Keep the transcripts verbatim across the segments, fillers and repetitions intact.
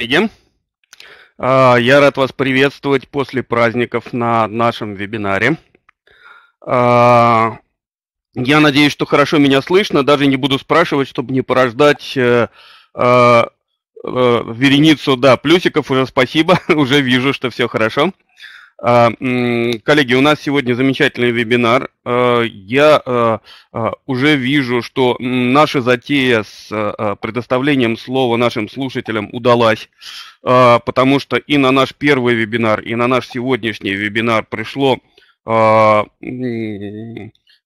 коллеги, А, я рад вас приветствовать после праздников на нашем вебинаре. А, Я надеюсь, что хорошо меня слышно, даже не буду спрашивать, чтобы не порождать э, э, э, вереницу, да, плюсиков, уже спасибо, уже вижу, что все хорошо. А, м, Коллеги, у нас сегодня замечательный вебинар. А, Я а, а, уже вижу, что м, наша затея с а, предоставлением слова нашим слушателям удалась, а, потому что и на наш первый вебинар, и на наш сегодняшний вебинар пришло а, м,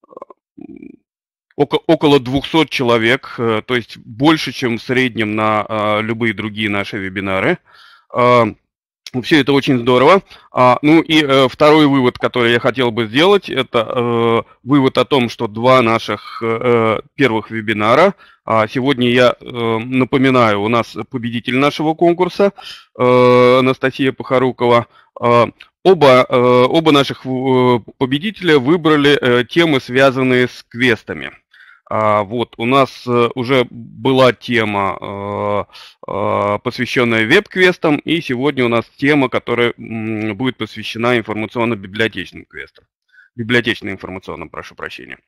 око- около двухсот человек, э, то есть больше, чем в среднем на а, любые другие наши вебинары. А, Все это очень здорово. А, ну и э, второй вывод, который я хотел бы сделать, это э, вывод о том, что два наших э, первых вебинара. А сегодня я э, напоминаю, у нас победитель нашего конкурса э, Анастасия Похорукова. Э, оба, э, оба наших э, победителя выбрали э, темы, связанные с квестами. А, вот, у нас э, уже была тема, э, э, посвященная веб-квестам, и сегодня у нас тема, которая м, будет посвящена информационно-библиотечным квестам. Библиотечно-информационным, прошу прощения.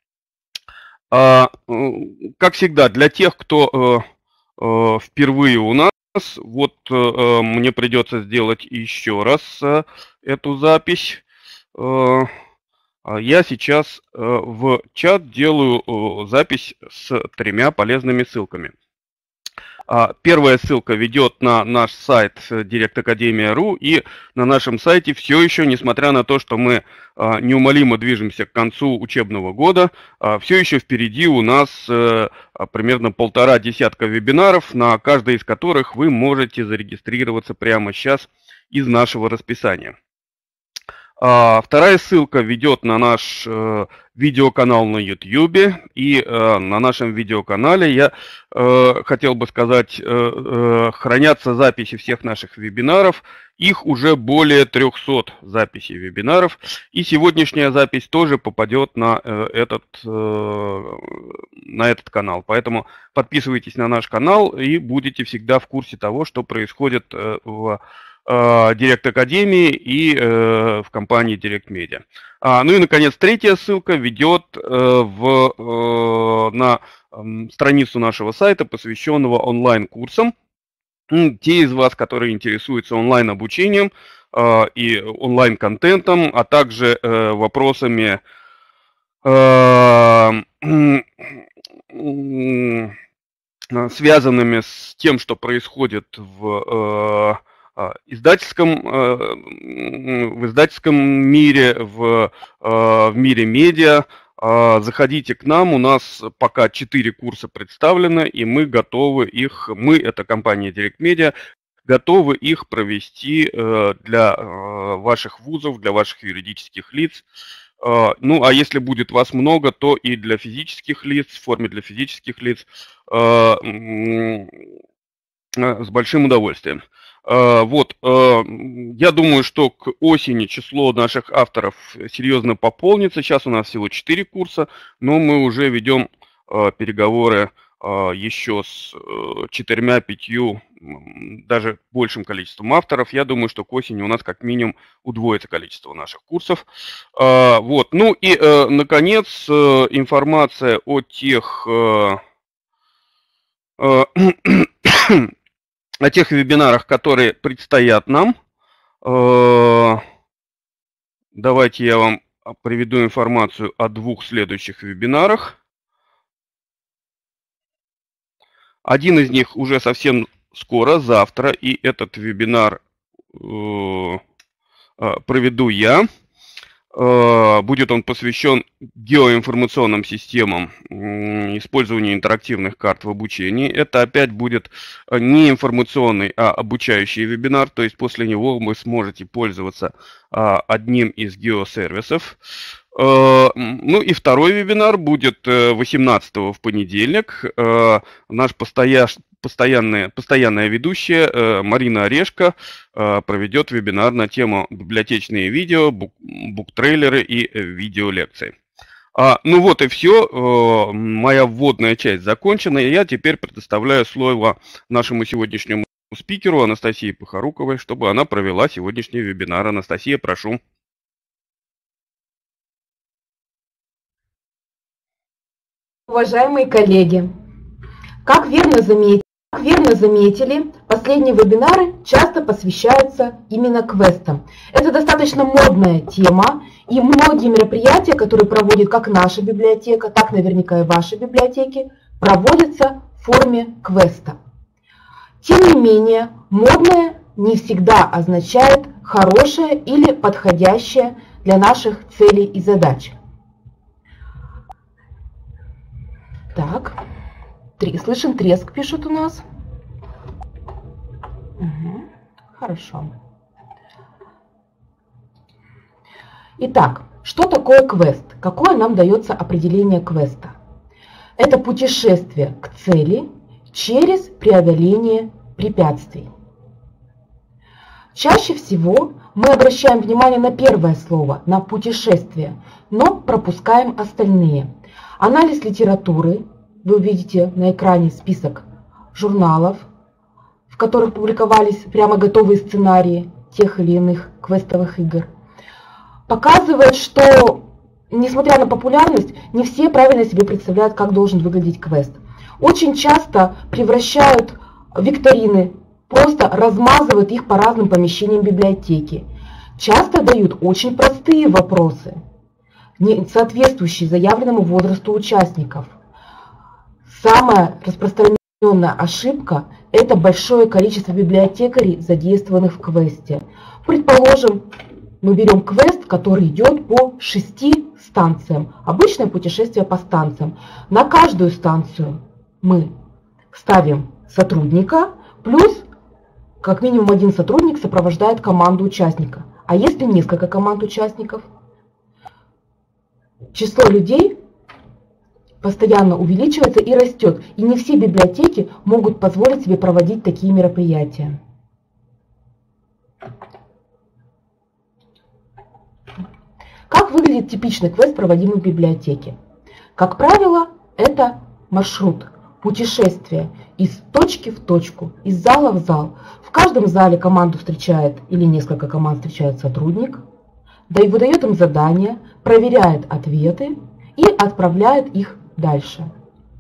А, э, как всегда, для тех, кто э, э, впервые у нас, вот э, э, мне придется сделать еще раз э, эту запись. Э, а Я сейчас э, в чат делаю э, запись с тремя полезными ссылками. А, Первая ссылка ведет на наш сайт э, директ-академия точка ру, и на нашем сайте все еще, несмотря на то, что мы а, неумолимо движемся к концу учебного года, а, все еще впереди у нас э, а, примерно полтора десятка вебинаров, на каждый из которых вы можете зарегистрироваться прямо сейчас из нашего расписания. А, Вторая ссылка ведет на наш э, видеоканал на YouTube, и э, на нашем видеоканале я э, хотел бы сказать, э, э, хранятся записи всех наших вебинаров, их уже более трехсот записей вебинаров, и сегодняшняя запись тоже попадет на э, этот, э, на этот канал, поэтому подписывайтесь на наш канал и будете всегда в курсе того, что происходит э, в Директ Академии и э, в компании Директ Медиа. А, ну и, наконец, третья ссылка ведет э, в, э, на э, страницу нашего сайта, посвященного онлайн-курсам. Те из вас, которые интересуются онлайн-обучением э, и онлайн-контентом, а также э, вопросами э, связанными с тем, что происходит в издательском, в издательском мире, в, в мире медиа. Заходите к нам, у нас пока четыре курса представлены, и мы готовы их, мы, это компания Директ Медиа, готовы их провести для ваших вузов, для ваших юридических лиц. Ну, а если будет вас много, то и для физических лиц, в форме для физических лиц, с большим удовольствием. Вот, я думаю, что к осени число наших авторов серьезно пополнится. Сейчас у нас всего четыре курса, но мы уже ведем переговоры еще с четырьмя-пятью, даже большим количеством авторов. Я думаю, что к осени у нас как минимум удвоится количество наших курсов. Вот, ну и, наконец, информация о тех... о тех вебинарах, которые предстоят нам. Давайте я вам приведу информацию о двух следующих вебинарах. Один из них уже совсем скоро, завтра, и этот вебинар проведу я. Будет он посвящен геоинформационным системам, использованию интерактивных карт в обучении. Это опять будет не информационный, а обучающий вебинар, то есть после него вы сможете пользоваться одним из геосервисов. Ну и второй вебинар будет восемнадцатого в понедельник. Наш постоянный Постоянная, постоянная ведущая Марина Орешко проведет вебинар на тему библиотечные видео, бук, буктрейлеры и видеолекции. А, ну вот и все. Моя вводная часть закончена, и я теперь предоставляю слово нашему сегодняшнему спикеру Анастасии Похоруковой, чтобы она провела сегодняшний вебинар. Анастасия, прошу. Уважаемые коллеги, как верно заметили, как верно заметили, последние вебинары часто посвящаются именно квестам. Это достаточно модная тема, и многие мероприятия, которые проводит как наша библиотека, так наверняка и ваши библиотеки, проводятся в форме квеста. Тем не менее, модное не всегда означает хорошее или подходящее для наших целей и задач. Так, слышен треск, пишут у нас. Угу, хорошо. Итак, что такое квест? Какое нам дается определение квеста? Это путешествие к цели через преодоление препятствий. Чаще всего мы обращаем внимание на первое слово, на путешествие, но пропускаем остальные. Анализ литературы. Вы увидите на экране список журналов, в которых публиковались прямо готовые сценарии тех или иных квестовых игр. Показывает, что, несмотря на популярность, не все правильно себе представляют, как должен выглядеть квест. Очень часто превращают викторины, просто размазывают их по разным помещениям библиотеки. Часто дают очень простые вопросы, не соответствующие заявленному возрасту участников. Самая распространенная ошибка – это большое количество библиотекарей, задействованных в квесте. Предположим, мы берем квест, который идет по шести станциям. Обычное путешествие по станциям. На каждую станцию мы ставим сотрудника, плюс как минимум один сотрудник сопровождает команду участника. А если несколько команд участников? Число людей постоянно увеличивается и растет, и не все библиотеки могут позволить себе проводить такие мероприятия. Как выглядит типичный квест, проводимый в библиотеке? Как правило, это маршрут, путешествие из точки в точку, из зала в зал. В каждом зале команду встречает или несколько команд встречает сотрудник, да и выдает им задания, проверяет ответы и отправляет их дальше.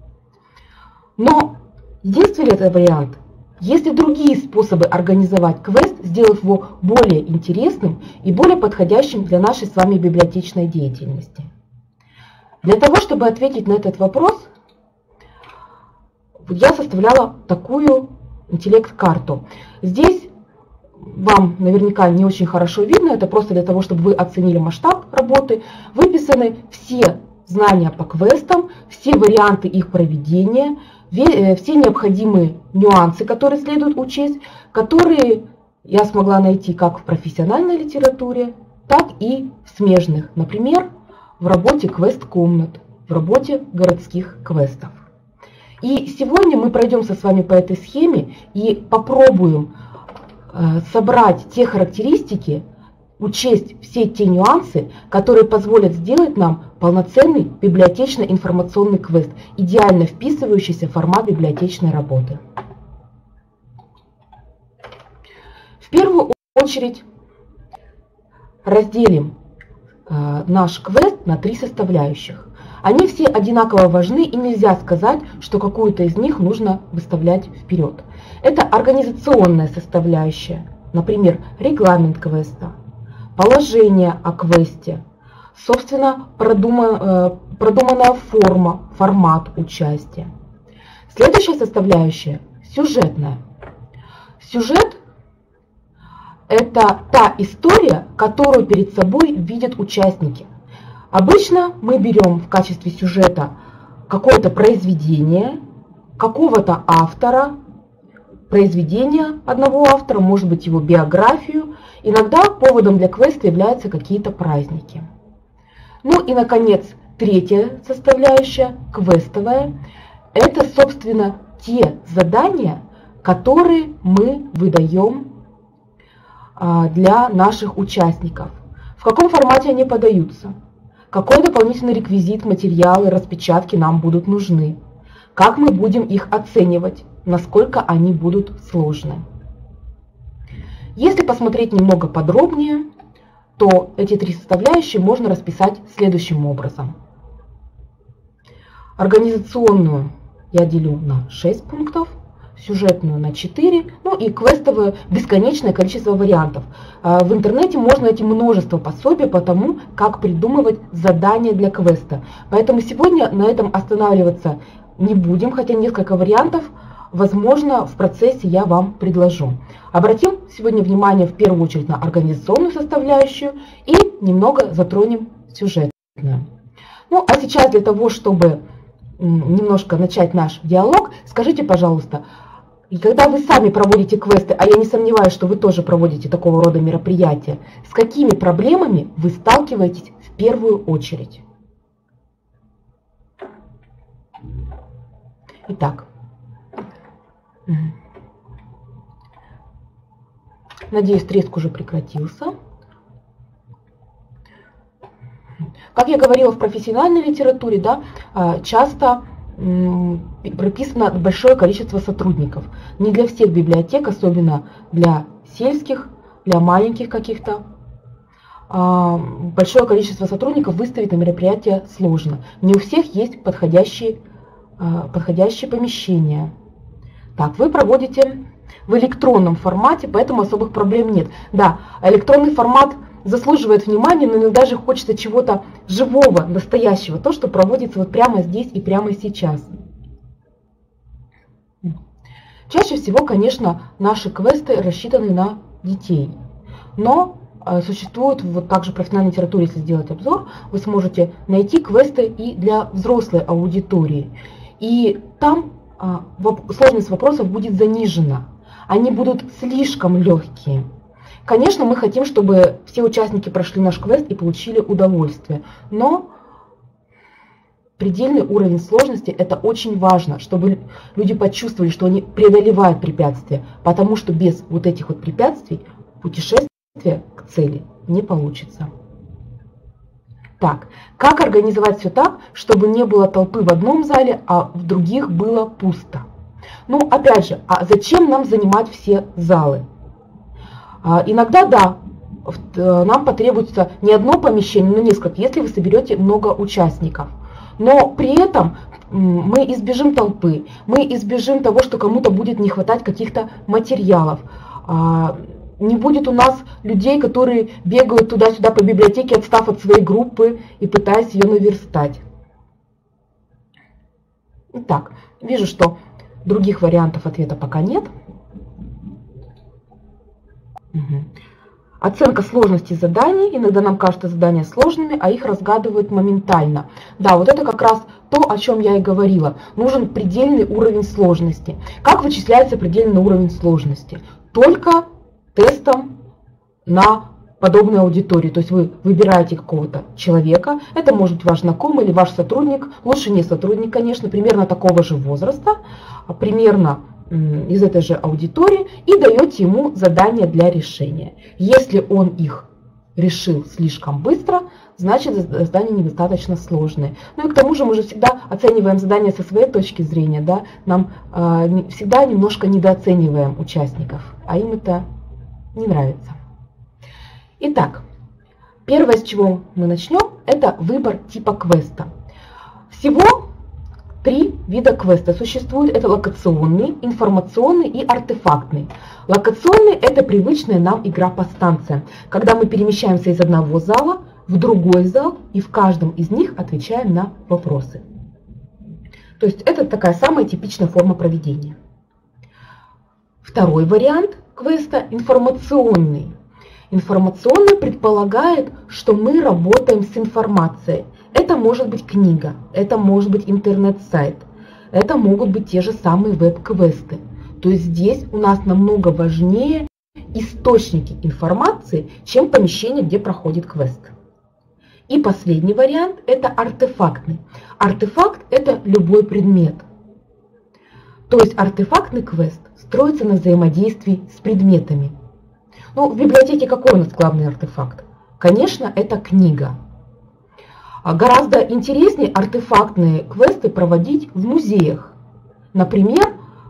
Но единственный ли это вариант? Есть ли другие способы организовать квест, сделав его более интересным и более подходящим для нашей с вами библиотечной деятельности? Для того, чтобы ответить на этот вопрос, я составляла такую интеллект-карту. Здесь вам наверняка не очень хорошо видно, это просто для того, чтобы вы оценили масштаб работы. Выписаны все знания по квестам, все варианты их проведения, все необходимые нюансы, которые следует учесть, которые я смогла найти как в профессиональной литературе, так и в смежных, например, в работе квест-комнат, в работе городских квестов. И сегодня мы пройдемся с вами по этой схеме и попробуем собрать те характеристики, учесть все те нюансы, которые позволят сделать нам полноценный библиотечно-информационный квест, идеально вписывающийся в формат библиотечной работы. В первую очередь разделим э, наш квест на три составляющих. Они все одинаково важны, и нельзя сказать, что какую-то из них нужно выставлять вперед. Это организационная составляющая, например, регламент квеста, положение о квесте, собственно, продуман, продуманная форма, формат участия. Следующая составляющая – сюжетная. Сюжет – это та история, которую перед собой видят участники. Обычно мы берем в качестве сюжета какое-то произведение, какого-то автора, произведение одного автора, может быть его биографию. Иногда поводом для квеста являются какие-то праздники. Ну и, наконец, третья составляющая, квестовая, это, собственно, те задания, которые мы выдаем для наших участников. В каком формате они подаются? Какой дополнительный реквизит, материалы, распечатки нам будут нужны? Как мы будем их оценивать? Насколько они будут сложны? Если посмотреть немного подробнее, то эти три составляющие можно расписать следующим образом. Организационную я делю на шесть пунктов, сюжетную на четыре, ну и квестовое бесконечное количество вариантов. В интернете можно найти множество пособий по тому, как придумывать задания для квеста. Поэтому сегодня на этом останавливаться не будем, хотя несколько вариантов, возможно, в процессе я вам предложу. Обратим сегодня внимание в первую очередь на организационную составляющую и немного затронем сюжетную. Ну а сейчас для того, чтобы немножко начать наш диалог, скажите, пожалуйста, и когда вы сами проводите квесты, а я не сомневаюсь, что вы тоже проводите такого рода мероприятия, с какими проблемами вы сталкиваетесь в первую очередь? Итак, надеюсь, треск уже прекратился. Как я говорила, в профессиональной литературе, да, часто прописано большое количество сотрудников. Не для всех библиотек, особенно для сельских, для маленьких каких-то. Большое количество сотрудников выставить на мероприятие сложно. Не у всех есть подходящие, подходящие помещения. Так, вы проводите в электронном формате, поэтому особых проблем нет. Да, электронный формат заслуживает внимания, но иногда же хочется чего-то живого, настоящего, то, что проводится вот прямо здесь и прямо сейчас. Чаще всего, конечно, наши квесты рассчитаны на детей, но существует вот также в профессиональной литературе, если сделать обзор, вы сможете найти квесты и для взрослой аудитории. И там сложность вопросов будет занижена, они будут слишком легкие. Конечно, мы хотим, чтобы все участники прошли наш квест и получили удовольствие, но предельный уровень сложности – это очень важно, чтобы люди почувствовали, что они преодолевают препятствия, потому что без вот этих вот препятствий путешествие к цели не получится. Так, как организовать все так, чтобы не было толпы в одном зале, а в других было пусто? Ну, опять же, а зачем нам занимать все залы? Иногда, да, нам потребуется не одно помещение, но несколько, если вы соберете много участников. Но при этом мы избежим толпы, мы избежим того, что кому-то будет не хватать каких-то материалов. Не будет у нас людей, которые бегают туда-сюда по библиотеке, отстав от своей группы и пытаясь ее наверстать. Итак, вижу, что других вариантов ответа пока нет. Угу. Оценка сложности заданий. Иногда нам кажется задания сложными, а их разгадывают моментально. Да, вот это как раз то, о чем я и говорила. Нужен предельный уровень сложности. Как вычисляется предельный уровень сложности? Только тестом на подобную аудиторию. То есть вы выбираете какого-то человека, это может быть ваш знакомый или ваш сотрудник, лучше не сотрудник, конечно, примерно такого же возраста, примерно из этой же аудитории, и даете ему задания для решения. Если он их решил слишком быстро, значит задания недостаточно сложные. Ну и к тому же мы же всегда оцениваем задания со своей точки зрения, да? Нам э, всегда немножко недооцениваем участников, а им это не нравится. Итак, первое, с чего мы начнем, это выбор типа квеста. Всего три вида квеста существует. Это локационный, информационный и артефактный. Локационный – это привычная нам игра по станциям, когда мы перемещаемся из одного зала в другой зал и в каждом из них отвечаем на вопросы. То есть это такая самая типичная форма проведения. Второй вариант квеста – информационный. Информационный предполагает, что мы работаем с информацией. Это может быть книга, это может быть интернет-сайт, это могут быть те же самые веб-квесты. То есть здесь у нас намного важнее источники информации, чем помещение, где проходит квест. И последний вариант – это артефактный. Артефакт – это любой предмет. То есть артефактный квест строится на взаимодействии с предметами. Ну, в библиотеке какой у нас главный артефакт? Конечно, это книга. А гораздо интереснее артефактные квесты проводить в музеях. Например,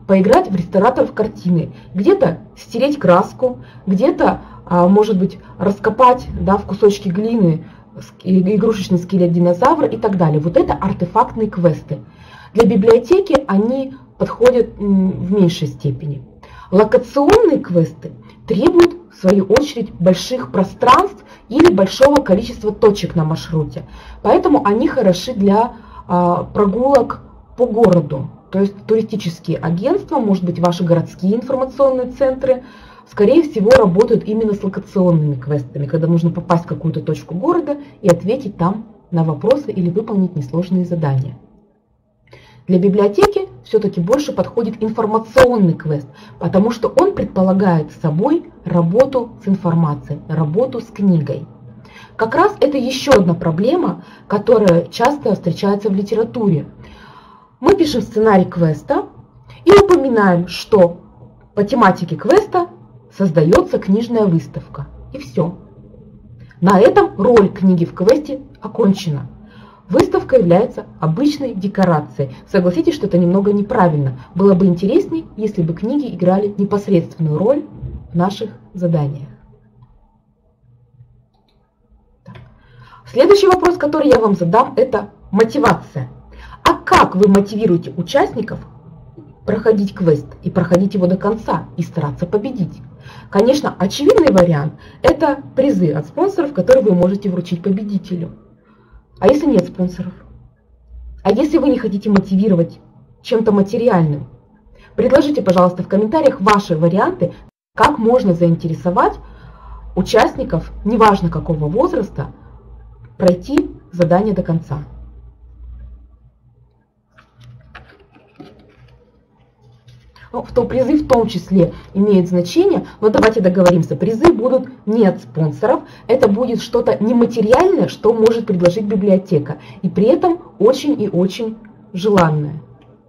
поиграть в реставраторов картины, где-то стереть краску, где-то, может быть, раскопать, да, в кусочки глины игрушечный скелет динозавра и так далее. Вот это артефактные квесты. Для библиотеки они подходят в меньшей степени. Локационные квесты требуют, в свою очередь, больших пространств или большого количества точек на маршруте. Поэтому они хороши для а, прогулок по городу. То есть туристические агентства, может быть, ваши городские информационные центры, скорее всего, работают именно с локационными квестами, когда нужно попасть в какую-то точку города и ответить там на вопросы или выполнить несложные задания. Для библиотеки все-таки больше подходит информационный квест, потому что он предполагает собой работу с информацией, работу с книгой. Как раз это еще одна проблема, которая часто встречается в литературе. Мы пишем сценарий квеста и упоминаем, что по тематике квеста создается книжная выставка. И все. На этом роль книги в квесте окончена. Выставка является обычной декорацией. Согласитесь, что это немного неправильно. Было бы интереснее, если бы книги играли непосредственную роль в наших заданиях. Так. Следующий вопрос, который я вам задам, это мотивация. А как вы мотивируете участников проходить квест и проходить его до конца и стараться победить? Конечно, очевидный вариант – это призы от спонсоров, которые вы можете вручить победителю. А если нет спонсоров? А если вы не хотите мотивировать чем-то материальным? Предложите, пожалуйста, в комментариях ваши варианты, как можно заинтересовать участников, неважно какого возраста, пройти задание до конца. Ну, в том, призы в том числе имеют значение, но давайте договоримся, призы будут не от спонсоров, это будет что-то нематериальное, что может предложить библиотека, и при этом очень и очень желанное.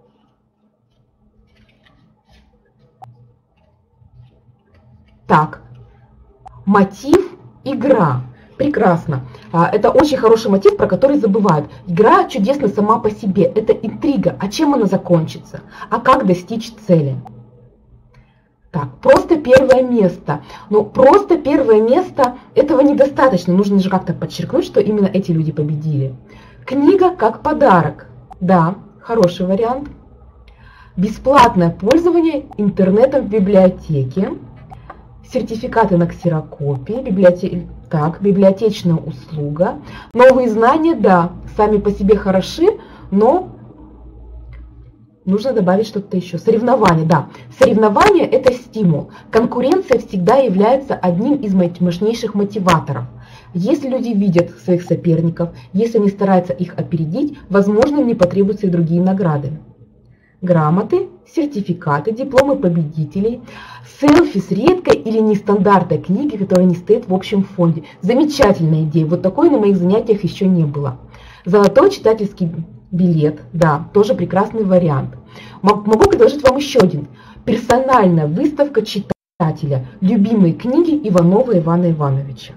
Так, мотив игра. Прекрасно. Это очень хороший мотив, про который забывают. Игра чудесна сама по себе. Это интрига. А чем она закончится? А как достичь цели? Так, просто первое место. Но просто первое место этого недостаточно. Нужно же как-то подчеркнуть, что именно эти люди победили. Книга как подарок. Да, хороший вариант. Бесплатное пользование интернетом в библиотеке. Сертификаты на ксерокопии, библиотек... так, библиотечная услуга. Новые знания, да, сами по себе хороши, но нужно добавить что-то еще. Соревнования, да. Соревнования – это стимул. Конкуренция всегда является одним из мощнейших мотиваторов. Если люди видят своих соперников, если они стараются их опередить, возможно, им не потребуются и другие награды. Грамоты, сертификаты, дипломы победителей, селфи с редкой или нестандартной книги, которая не стоит в общем фонде. Замечательная идея. Вот такой на моих занятиях еще не было. Золотой читательский билет, да, тоже прекрасный вариант. Могу предложить вам еще один. Персональная выставка читателя. Любимые книги Иванова Ивана Ивановича.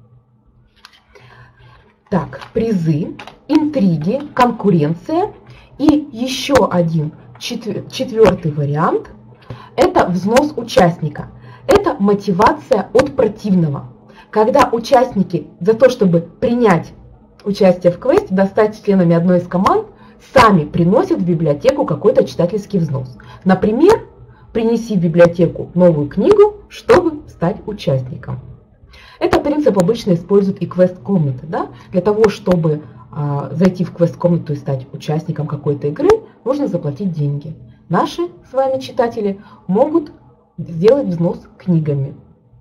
Так, призы, интриги, конкуренция и еще один. Четвертый вариант – это взнос участника. Это мотивация от противного. Когда участники за то, чтобы принять участие в квесте, да, стать членами одной из команд, сами приносят в библиотеку какой-то читательский взнос. Например, принеси в библиотеку новую книгу, чтобы стать участником. Этот принцип обычно используют и квест-комнаты. Да? Для того, чтобы а, зайти в квест-комнату и стать участником какой-то игры, нужно заплатить деньги. Наши с вами читатели могут сделать взнос книгами.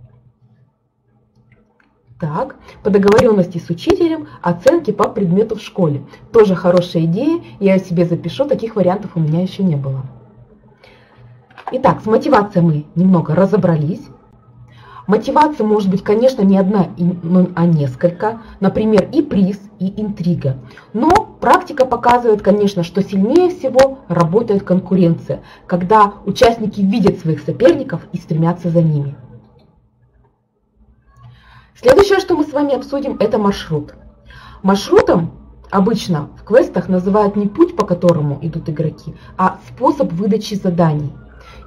Так, по договоренности с учителем оценки по предмету в школе. Тоже хорошая идея, я себе запишу, таких вариантов у меня еще не было. Итак, с мотивацией мы немного разобрались. Мотивация может быть, конечно, не одна, а несколько, например, и приз, и интрига. Но практика показывает, конечно, что сильнее всего работает конкуренция, когда участники видят своих соперников и стремятся за ними. Следующее, что мы с вами обсудим, это маршрут. Маршрутом обычно в квестах называют не путь, по которому идут игроки, а способ выдачи заданий.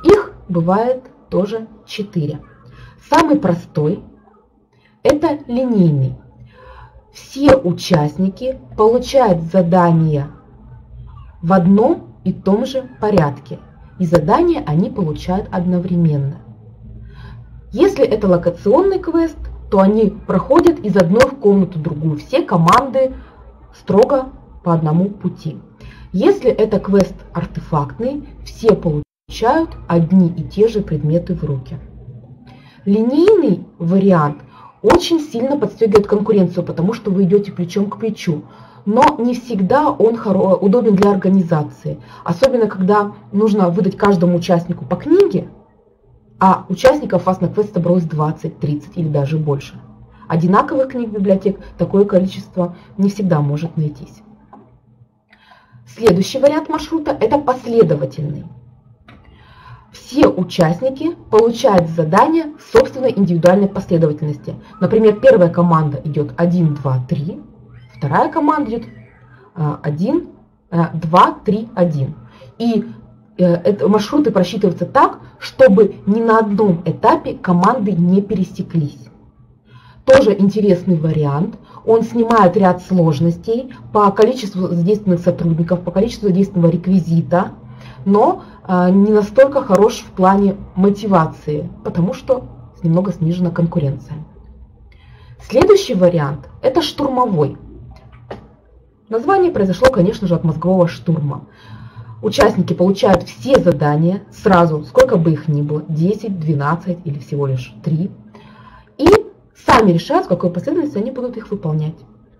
Их бывает тоже четыре. Самый простой – это линейный. Все участники получают задания в одном и том же порядке, и задания они получают одновременно. Если это локационный квест, то они проходят из одной в комнату в другую. Все команды строго по одному пути. Если это квест артефактный, все получают одни и те же предметы в руки. Линейный вариант очень сильно подстегивает конкуренцию, потому что вы идете плечом к плечу. Но не всегда он удобен для организации. Особенно, когда нужно выдать каждому участнику по книге, а участников у вас на квест собралось двадцать, тридцать или даже больше. Одинаковых книг библиотек такое количество не всегда может найтись. Следующий вариант маршрута – это последовательный. Все участники получают задания в собственной индивидуальной последовательности. Например, первая команда идет один, два, три, вторая команда идет один, два, три, один. И маршруты просчитываются так, чтобы ни на одном этапе команды не пересеклись. Тоже интересный вариант. Он снимает ряд сложностей по количеству задействованных сотрудников, по количеству задействованного реквизита, но не настолько хорош в плане мотивации, потому что немного снижена конкуренция. Следующий вариант – это штурмовой. Название произошло, конечно же, от мозгового штурма. Участники получают все задания сразу, сколько бы их ни было, десять, двенадцать или всего лишь три, и сами решают, в какой последовательности они будут их выполнять.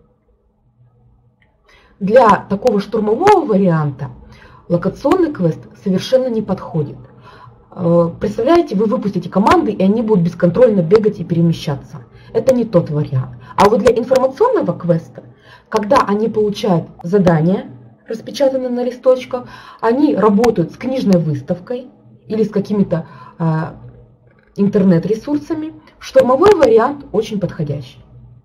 Для такого штурмового варианта локационный квест совершенно не подходит. Представляете, вы выпустите команды, и они будут бесконтрольно бегать и перемещаться. Это не тот вариант. А вот для информационного квеста, когда они получают задания, распечатанные на листочках, они работают с книжной выставкой или с какими-то э, интернет-ресурсами, штурмовой вариант очень подходящий.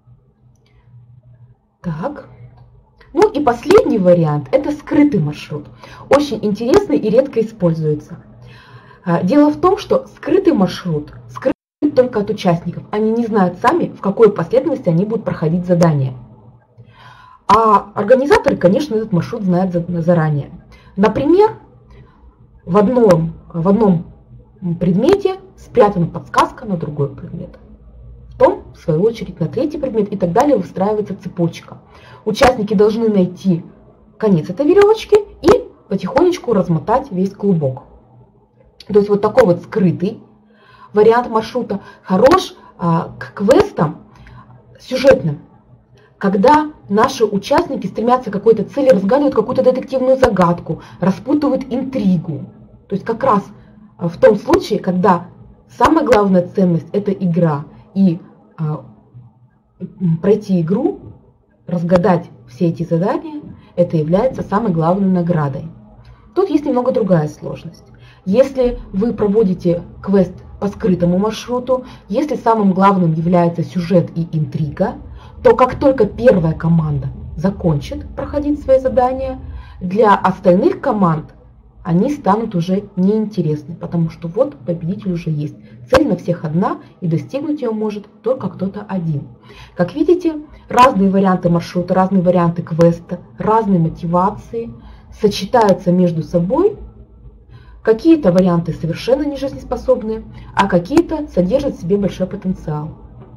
Так. Ну и последний вариант – это скрытый маршрут. Очень интересный и редко используется. Дело в том, что скрытый маршрут скрыт только от участников. Они не знают сами, в какой последовательности они будут проходить задания. А организаторы, конечно, этот маршрут знают заранее. Например, в одном, в одном предмете спрятана подсказка на другой предмет. В том, в свою очередь, на третий предмет и так далее выстраивается цепочка. Участники должны найти конец этой веревочки и потихонечку размотать весь клубок. То есть вот такой вот скрытый вариант маршрута хорош а, к квестам сюжетным, когда наши участники стремятся к какой-то цели, разгадывают какую-то детективную загадку, распутывают интригу. То есть как раз в том случае, когда самая главная ценность – это игра, и а, пройти игру, разгадать все эти задания, это является самой главной наградой. Тут есть немного другая сложность. Если вы проводите квест по скрытому маршруту, если самым главным является сюжет и интрига, то как только первая команда закончит проходить свои задания, для остальных команд они станут уже неинтересны, потому что вот победитель уже есть. Цель на всех одна, и достигнуть ее может только кто-то один. Как видите, разные варианты маршрута, разные варианты квеста, разные мотивации сочетаются между собой. Какие-то варианты совершенно не жизнеспособны, а какие-то содержат в себе большой потенциал.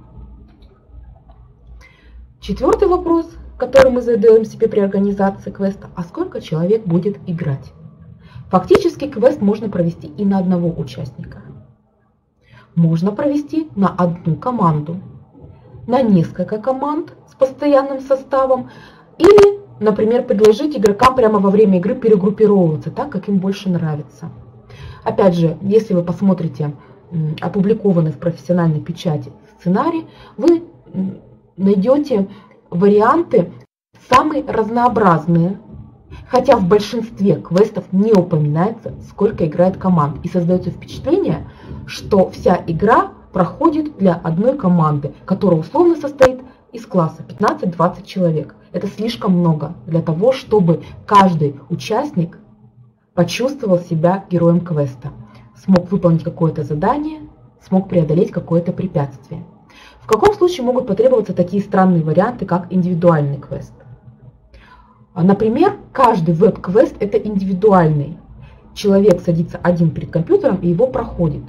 Четвертый вопрос, который мы задаем себе при организации квеста: а сколько человек будет играть? Фактически квест можно провести и на одного участника. Можно провести на одну команду, на несколько команд с постоянным составом, или, например, предложить игрокам прямо во время игры перегруппировываться так, как им больше нравится. Опять же, если вы посмотрите опубликованный в профессиональной печати сценарий, вы найдете варианты самые разнообразные, хотя в большинстве квестов не упоминается, сколько играет команд, и создается впечатление, что вся игра проходит для одной команды, которая условно состоит из класса пятнадцать-двадцать человек. Это слишком много для того, чтобы каждый участник почувствовал себя героем квеста. смог выполнить какое-то задание, смог преодолеть какое-то препятствие. В каком случае могут потребоваться такие странные варианты, как индивидуальный квест? Например, каждый веб-квест – это индивидуальный. Человек садится один перед компьютером и его проходит.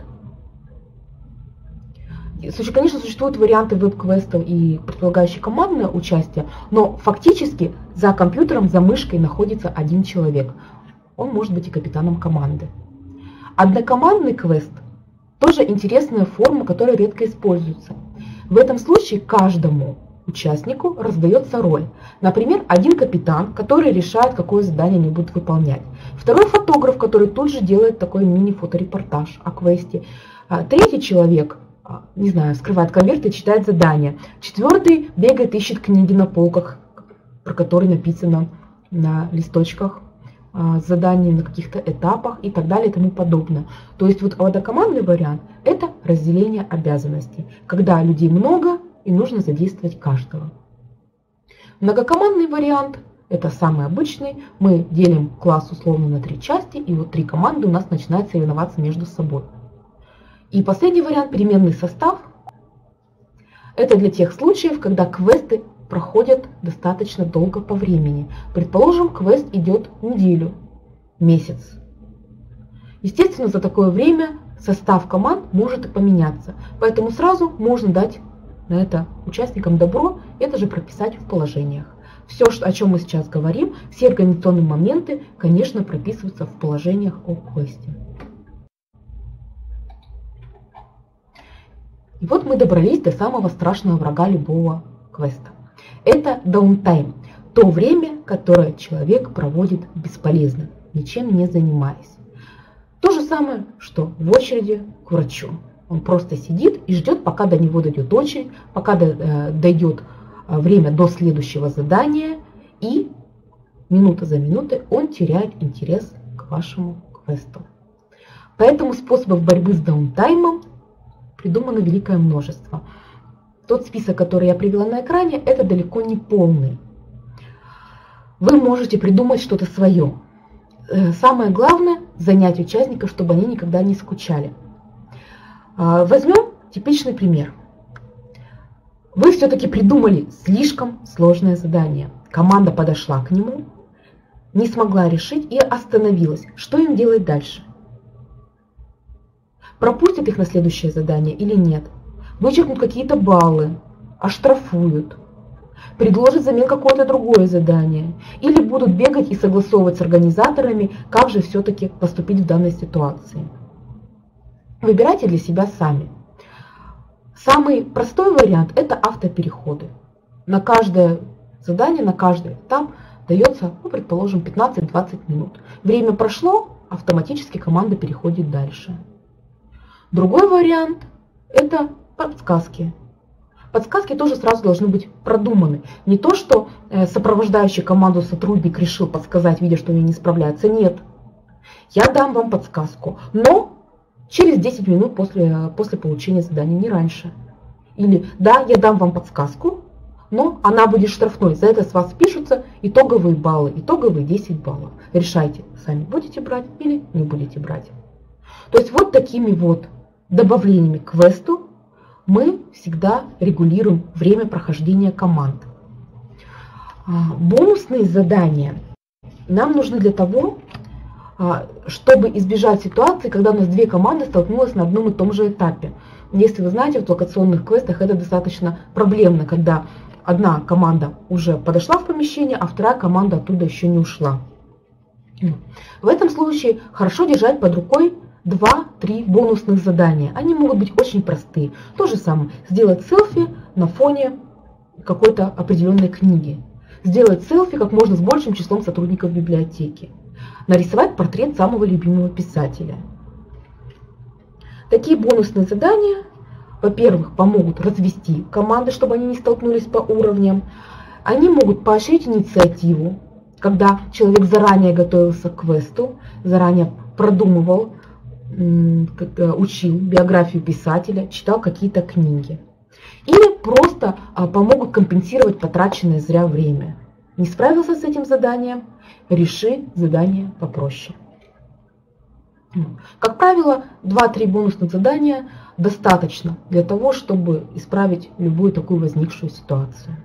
Конечно, существуют варианты веб-квестов и предполагающие командное участие, но фактически за компьютером, за мышкой находится один человек. Он может быть и капитаном команды. Однокомандный квест – тоже интересная форма, которая редко используется. В этом случае каждому участнику раздается роль. Например, один капитан, который решает, какое задание они будут выполнять. Второй фотограф, который тут же делает такой мини-фоторепортаж о квесте. Третий человек, не знаю, вскрывает конверт и читает задания. Четвертый бегает, ищет книги на полках, про которые написано на листочках задания на каких-то этапах и так далее и тому подобное. То есть вот однокомандный вариант – это разделение обязанностей, когда людей много и нужно задействовать каждого. Многокомандный вариант – это самый обычный. Мы делим класс условно на три части, и вот три команды у нас начинают соревноваться между собой. И последний вариант – переменный состав. Это для тех случаев, когда квесты проходят достаточно долго по времени. Предположим, квест идет неделю, месяц. Естественно, за такое время состав команд может и поменяться. Поэтому сразу можно дать на это участникам добро, это же прописать в положениях. Все, о чем мы сейчас говорим, все организационные моменты, конечно, прописываются в положениях о квесте. И вот мы добрались до самого страшного врага любого квеста. Это даунтайм, то время, которое человек проводит бесполезно, ничем не занимаясь. То же самое, что в очереди к врачу. Он просто сидит и ждет, пока до него дойдет очередь, пока дойдет время до следующего задания, и минута за минутой он теряет интерес к вашему квесту. Поэтому способов борьбы с даунтаймом придумано великое множество. Тот список, который я привела на экране, это далеко не полный. Вы можете придумать что-то свое. Самое главное – занять участников, чтобы они никогда не скучали. Возьмем типичный пример. Вы все-таки придумали слишком сложное задание. Команда подошла к нему, не смогла решить и остановилась. Что им делать дальше? Пропустят их на следующее задание или нет? Вычеркнут какие-то баллы, оштрафуют, предложат взамен какое-то другое задание, или будут бегать и согласовывать с организаторами, как же все-таки поступить в данной ситуации. Выбирайте для себя сами. Самый простой вариант – это автопереходы. На каждое задание, на каждый этап дается, ну, предположим, пятнадцать-двадцать минут. Время прошло, автоматически команда переходит дальше. Другой вариант – это подсказки. Подсказки тоже сразу должны быть продуманы. Не то, что сопровождающий команду сотрудник решил подсказать, видя, что они не справляются. Нет. Я дам вам подсказку, но через десять минут после, после получения задания, не раньше. Или да, я дам вам подсказку, но она будет штрафной. За это с вас пишутся итоговые баллы, итоговые десять баллов. Решайте, сами будете брать или не будете брать. То есть вот такими вот добавлениями к квесту мы всегда регулируем время прохождения команд. Бонусные задания нам нужны для того, чтобы избежать ситуации, когда у нас две команды столкнулись на одном и том же этапе. Если вы знаете, в локационных квестах это достаточно проблемно, когда одна команда уже подошла в помещение, а вторая команда оттуда еще не ушла. В этом случае хорошо держать под рукой два-три бонусных задания. Они могут быть очень простые. То же самое. Сделать селфи на фоне какой-то определенной книги. Сделать селфи как можно с большим числом сотрудников библиотеки. Нарисовать портрет самого любимого писателя. Такие бонусные задания, во-первых, помогут развести команды, чтобы они не столкнулись по уровням. Они могут поощрить инициативу, когда человек заранее готовился к квесту, заранее продумывал, учил биографию писателя, читал какие-то книги. Или просто помогут компенсировать потраченное зря время. Не справился с этим заданием, реши задание попроще. Как правило, два-три бонусных задания достаточно для того, чтобы исправить любую такую возникшую ситуацию.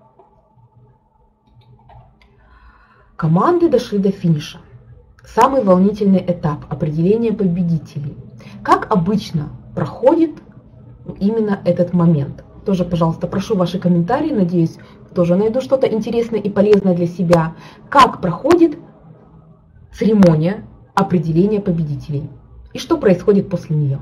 Команды дошли до финиша. Самый волнительный этап – определение победителей. Как обычно проходит именно этот момент? Тоже, пожалуйста, прошу ваши комментарии, надеюсь, тоже найду что-то интересное и полезное для себя. Как проходит церемония определения победителей? И что происходит после нее?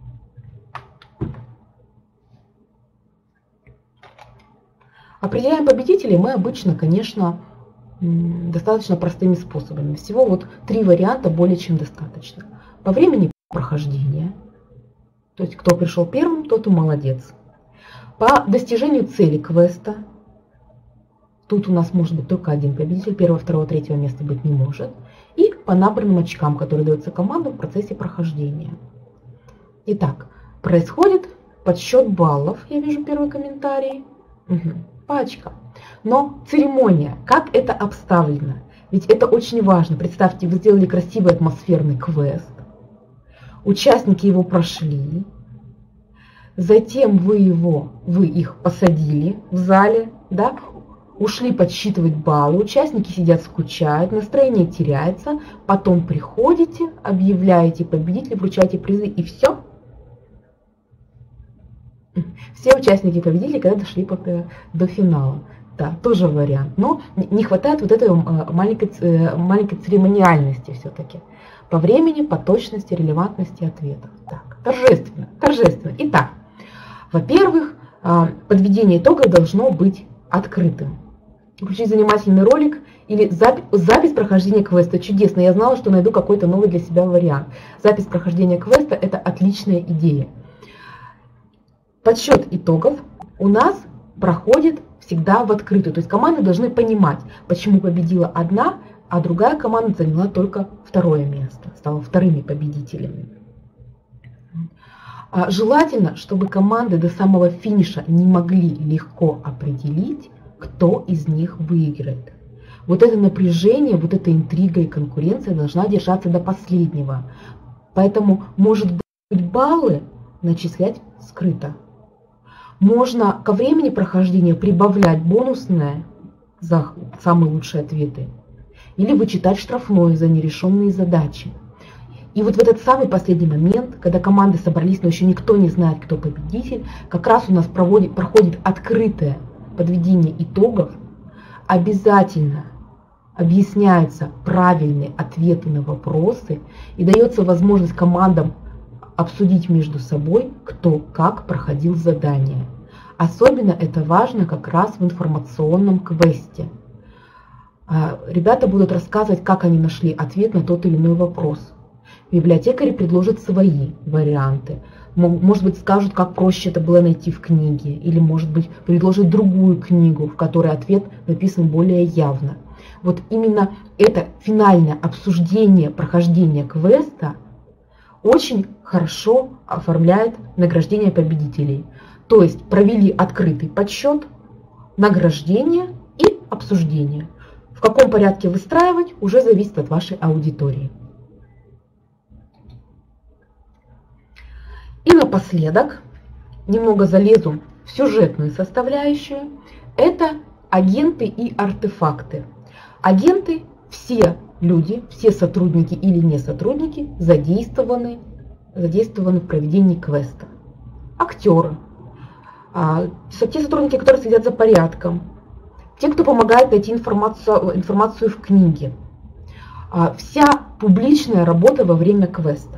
Определяем победителей мы обычно, конечно, достаточно простыми способами. Всего вот три варианта более чем достаточно. По времени прохождения, то есть кто пришел первым, тот и молодец. По достижению цели квеста, тут у нас может быть только один победитель, первого, второго, третьего места быть не может. И по набранным очкам, которые даются командам в процессе прохождения. Итак, происходит подсчет баллов, я вижу первый комментарий, угу, по очкам. Но церемония, как это обставлено? Ведь это очень важно. Представьте, вы сделали красивый атмосферный квест, участники его прошли, затем вы, его, вы их посадили в зале, да, ушли подсчитывать баллы, участники сидят, скучают, настроение теряется, потом приходите, объявляете победителей, вручаете призы и все. Все участники победили, когда дошли до финала. Да, тоже вариант. Но не хватает вот этой маленькой, маленькой церемониальности все-таки. По времени, по точности, релевантности ответов. Так, торжественно, торжественно. Итак, во-первых, подведение итогов должно быть открытым. Включить занимательный ролик или запись, запись прохождения квеста. Чудесно, я знала, что найду какой-то новый для себя вариант. Запись прохождения квеста – это отличная идея. Подсчет итогов у нас проходит всегда в открытую. То есть команды должны понимать, почему победила одна, а другая команда заняла только второе место, стала вторыми победителями. Желательно, чтобы команды до самого финиша не могли легко определить, кто из них выиграет. Вот это напряжение, вот эта интрига и конкуренция должна держаться до последнего. Поэтому, может быть, баллы начислять скрыто. Можно ко времени прохождения прибавлять бонусное за самые лучшие ответы или вычитать штрафное за нерешенные задачи. И вот в этот самый последний момент, когда команды собрались, но еще никто не знает, кто победитель, как раз у нас проводит, проходит открытое подведение итогов, обязательно объясняются правильные ответы на вопросы и дается возможность командам обсудить между собой, кто как проходил задание. Особенно это важно как раз в информационном квесте. Ребята будут рассказывать, как они нашли ответ на тот или иной вопрос. Библиотекари предложат свои варианты. Может быть, скажут, как проще это было найти в книге. Или, может быть, предложат другую книгу, в которой ответ написан более явно. Вот именно это финальное обсуждение прохождения квеста очень хорошо оформляет награждение победителей. То есть провели открытый подсчет, награждение и обсуждение. В каком порядке выстраивать, уже зависит от вашей аудитории. И напоследок, немного залезу в сюжетную составляющую, это агенты и артефакты. Агенты – все люди, все сотрудники или не сотрудники задействованы, задействованы в проведении квеста. Актеры, те сотрудники, которые следят за порядком, те, кто помогает найти информацию, информацию в книге. Вся публичная работа во время квеста.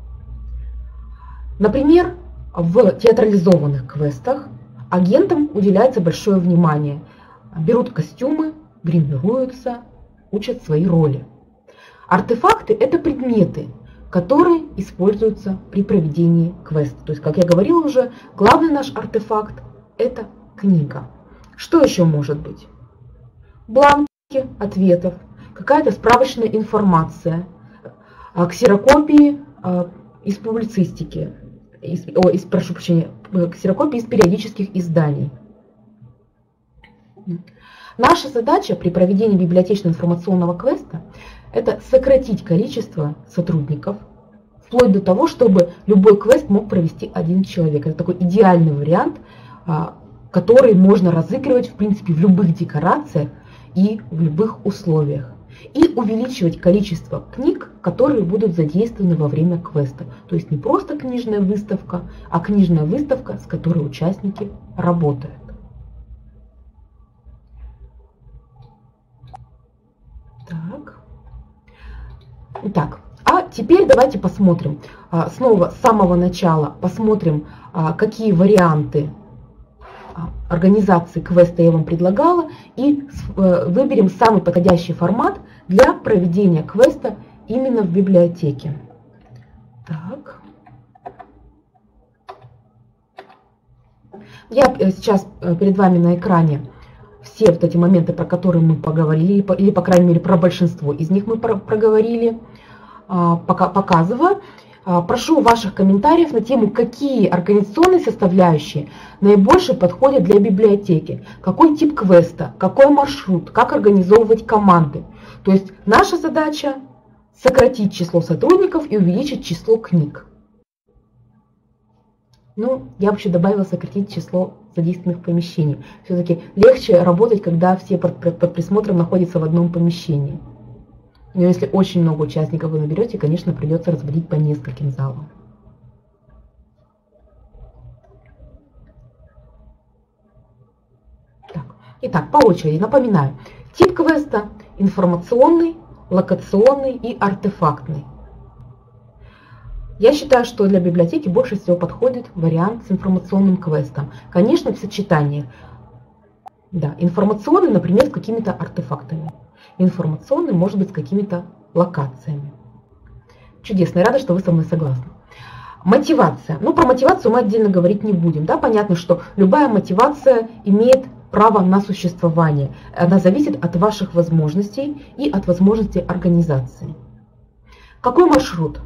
Например, в театрализованных квестах агентам уделяется большое внимание. Берут костюмы, гримируются, учат свои роли. Артефакты – это предметы, которые используются при проведении квеста. То есть, как я говорила уже, главный наш артефакт – это книга. Что еще может быть? Бланки ответов, какая-то справочная информация, ксерокопии из публицистики, из, о, из, прошу прощения, ксерокопии из периодических изданий. Наша задача при проведении библиотечно-информационного квеста – это сократить количество сотрудников, вплоть до того, чтобы любой квест мог провести один человек. Это такой идеальный вариант, который можно разыгрывать, в принципе, в любых декорациях и в любых условиях. И увеличивать количество книг, которые будут задействованы во время квеста. То есть не просто книжная выставка, а книжная выставка, с которой участники работают. Так. Итак, а теперь давайте посмотрим. Снова с самого начала посмотрим, какие варианты организации квеста я вам предлагала, и выберем самый подходящий формат для проведения квеста именно в библиотеке. Так. Я сейчас перед вами на экране все вот эти моменты, про которые мы поговорили, или по крайней мере про большинство из них мы проговорили, пока показываю. Прошу ваших комментариев на тему, какие организационные составляющие наибольше подходят для библиотеки, какой тип квеста, какой маршрут, как организовывать команды. То есть наша задача сократить число сотрудников и увеличить число книг. Ну, я бы еще добавила сократить число задействованных помещений. Все-таки легче работать, когда все под, под присмотром находятся в одном помещении. Но если очень много участников вы наберете, конечно, придется разводить по нескольким залам. Так. Итак, по очереди напоминаю. Тип квеста – информационный, локационный и артефактный. Я считаю, что для библиотеки больше всего подходит вариант с информационным квестом. Конечно, в сочетании. Да, информационный, например, с какими-то артефактами. Информационный может быть с какими-то локациями. Чудесно, я рада, что вы со мной согласны. Мотивация. Ну, про мотивацию мы отдельно говорить не будем. Да? Понятно, что любая мотивация имеет право на существование. Она зависит от ваших возможностей и от возможностей организации. Какой маршрут?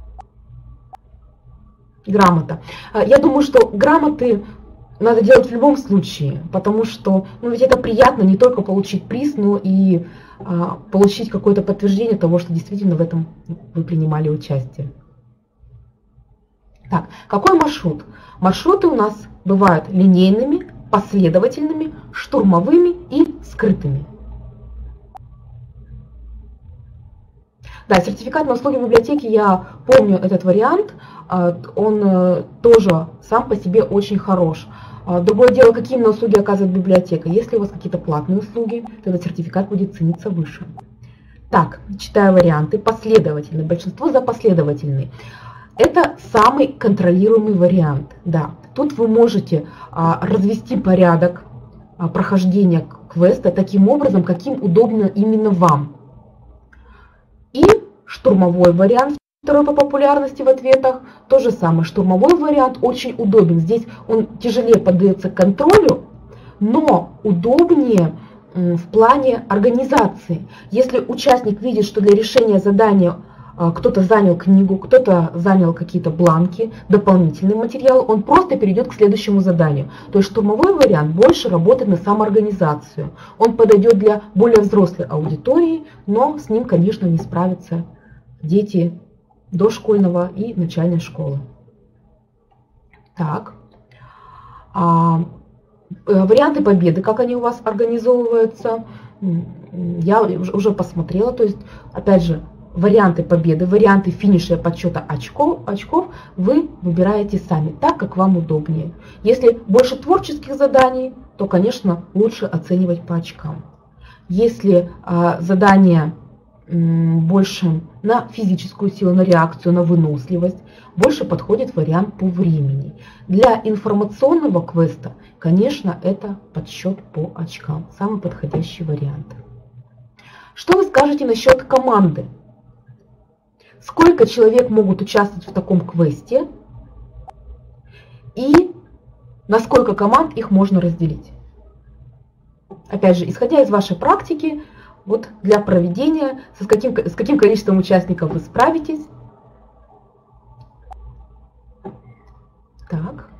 Грамота. Я думаю, что грамоты надо делать в любом случае, потому что ну, ведь это приятно не только получить приз, но и а, получить какое-то подтверждение того, что действительно в этом вы принимали участие. Так, какой маршрут? Маршруты у нас бывают линейными, последовательными, штурмовыми и скрытыми. Да, сертификат на услуги библиотеки, я помню этот вариант, он тоже сам по себе очень хорош. Другое дело, какие именно услуги оказывает библиотека. Если у вас какие-то платные услуги, то этот сертификат будет цениться выше. Так, читаю варианты. Последовательный. Большинство за последовательный. Это самый контролируемый вариант. Да, тут вы можете а, развести порядок а, прохождения квеста таким образом, каким удобно именно вам. И штурмовой вариант, второй по популярности в ответах, то же самое. Штурмовой вариант очень удобен. Здесь он тяжелее поддается контролю, но удобнее в плане организации. Если участник видит, что для решения задания кто-то занял книгу, кто-то занял какие-то бланки, дополнительный материал, он просто перейдет к следующему заданию. То есть штурмовой вариант больше работает на самоорганизацию. Он подойдет для более взрослой аудитории, но с ним, конечно, не справятся дети дошкольного и начальной школы. Так. А, варианты победы, как они у вас организовываются, я уже посмотрела. То есть, опять же, варианты победы, варианты финиша подсчета очков, очков вы выбираете сами, так как вам удобнее. Если больше творческих заданий, то, конечно, лучше оценивать по очкам. Если а, задание больше на физическую силу, на реакцию, на выносливость, больше подходит вариант по времени. Для информационного квеста, конечно, это подсчет по очкам, самый подходящий вариант. Что вы скажете насчет команды? Сколько человек могут участвовать в таком квесте и на сколько команд их можно разделить? Опять же, исходя из вашей практики, вот для проведения, с каким, с каким количеством участников вы справитесь. Так.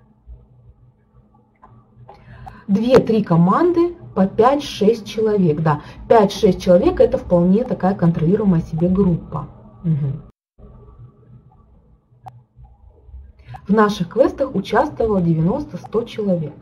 две-три команды по пять-шесть человек. Да, пять-шесть человек это вполне такая контролируемая себе группа. Угу. В наших квестах участвовало девяносто-сто человек.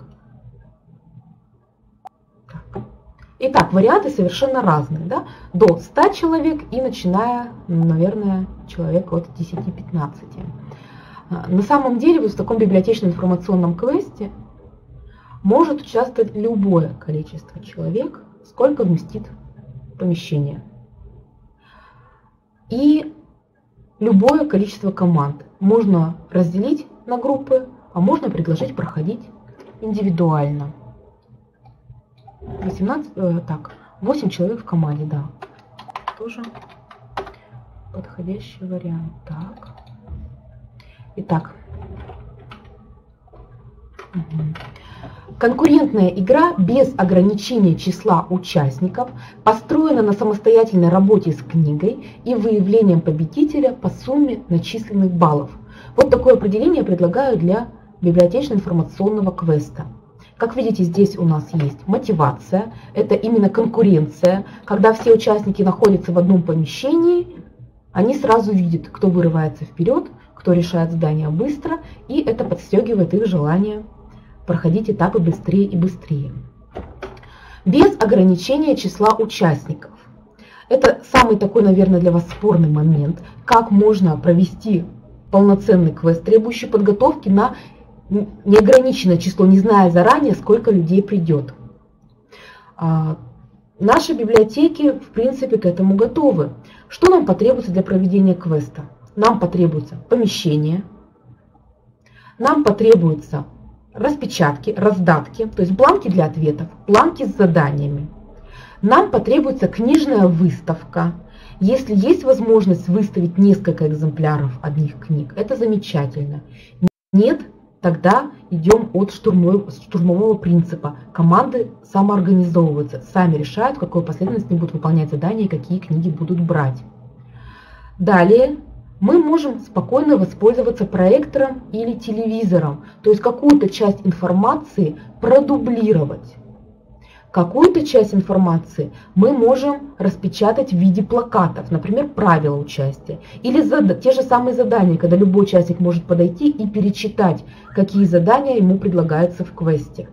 Так. Итак, варианты совершенно разные. Да? До ста человек и начиная, наверное, человек от десяти-пятнадцати. На самом деле вот в таком библиотечно-информационном квесте может участвовать любое количество человек, сколько вместит помещение. И любое количество команд можно разделить на группы, а можно предложить проходить индивидуально. восемнадцать, э, так, восемь человек в команде, да. Тоже подходящий вариант. Так. Итак. Угу. Конкурентная игра без ограничения числа участников построена на самостоятельной работе с книгой и выявлением победителя по сумме начисленных баллов. Вот такое определение я предлагаю для библиотечно-информационного квеста. Как видите, здесь у нас есть мотивация, это именно конкуренция, когда все участники находятся в одном помещении, они сразу видят, кто вырывается вперед, кто решает задания быстро, и это подстегивает их желание проходить этапы быстрее и быстрее. Без ограничения числа участников. Это самый такой, наверное, для вас спорный момент, как можно провести полноценный квест, требующий подготовки на неограниченное число, не зная заранее, сколько людей придет. Наши библиотеки, в принципе, к этому готовы. Что нам потребуется для проведения квеста? Нам потребуется помещение, нам потребуются распечатки, раздатки, то есть бланки для ответов, бланки с заданиями. Нам потребуется книжная выставка. Если есть возможность выставить несколько экземпляров одних книг, это замечательно. Нет, тогда идем от штурмового, штурмового принципа. Команды самоорганизовываются, сами решают, в какой последовательности будут выполнять задания и какие книги будут брать. Далее мы можем спокойно воспользоваться проектором или телевизором, то есть какую-то часть информации продублировать. Какую-то часть информации мы можем распечатать в виде плакатов, например, правила участия. Или те же самые задания, когда любой участник может подойти и перечитать, какие задания ему предлагаются в квесте.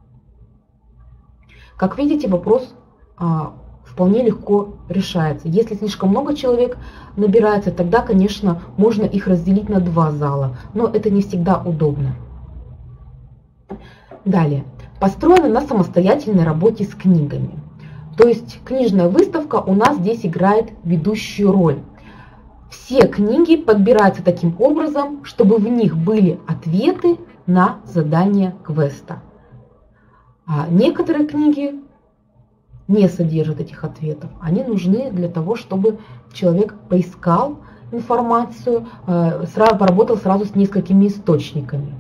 Как видите, вопрос а, вполне легко решается. Если слишком много человек набирается, тогда, конечно, можно их разделить на два зала, но это не всегда удобно. Далее. Построена на самостоятельной работе с книгами. То есть книжная выставка у нас здесь играет ведущую роль. Все книги подбираются таким образом, чтобы в них были ответы на задания квеста. А некоторые книги не содержат этих ответов. Они нужны для того, чтобы человек поискал информацию, поработал сразу с несколькими источниками.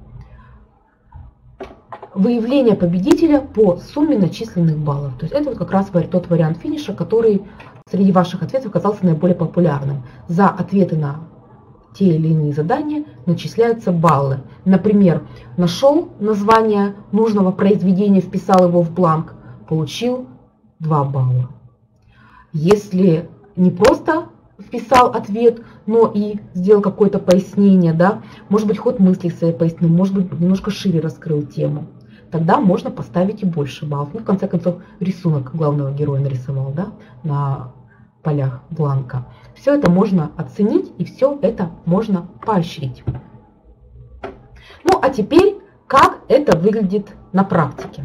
Выявление победителя по сумме начисленных баллов. То есть это вот как раз тот вариант финиша, который среди ваших ответов оказался наиболее популярным. За ответы на те или иные задания начисляются баллы. Например, нашел название нужного произведения, вписал его в бланк, получил два балла. Если не просто вписал ответ, но и сделал какое-то пояснение, да, может быть, ход мысли своей пояснил, может быть, немножко шире раскрыл тему, тогда можно поставить и больше баллов. Ну, в конце концов, рисунок главного героя нарисовал, да, на полях бланка. Все это можно оценить и все это можно поощрить. Ну, а теперь, как это выглядит на практике?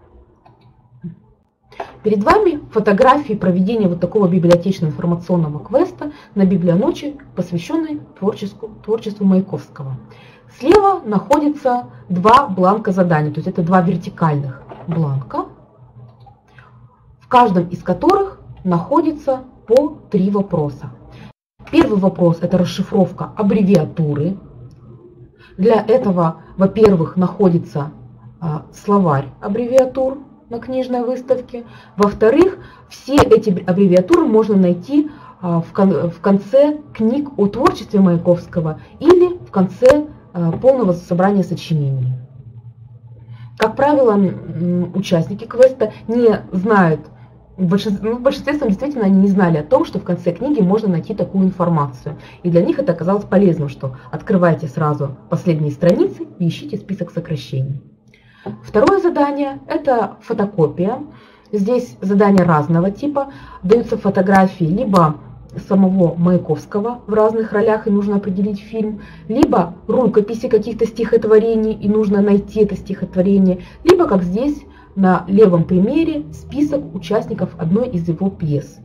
Перед вами фотографии проведения вот такого библиотечно-информационного квеста на Библионочи, посвященной творчеству, творчеству Маяковского. Слева находится два бланка заданий, то есть это два вертикальных бланка, в каждом из которых находится по три вопроса. Первый вопрос – это расшифровка аббревиатуры. Для этого, во-первых, находится а, словарь аббревиатур на книжной выставке. Во-вторых, все эти аббревиатуры можно найти а, в, кон в конце книг о творчестве Маяковского или в конце а, полного собрания сочинений. Как правило, участники квеста не знают В большинстве, ну, в большинстве своем действительно они не знали о том, что в конце книги можно найти такую информацию. И для них это оказалось полезным, что открывайте сразу последние страницы и ищите список сокращений. Второе задание – это фотокопия. Здесь задания разного типа. Даются фотографии либо самого Маяковского в разных ролях, и нужно определить фильм, либо рукописи каких-то стихотворений, и нужно найти это стихотворение, либо, как здесь, на левом примере, список участников одной из его пьес.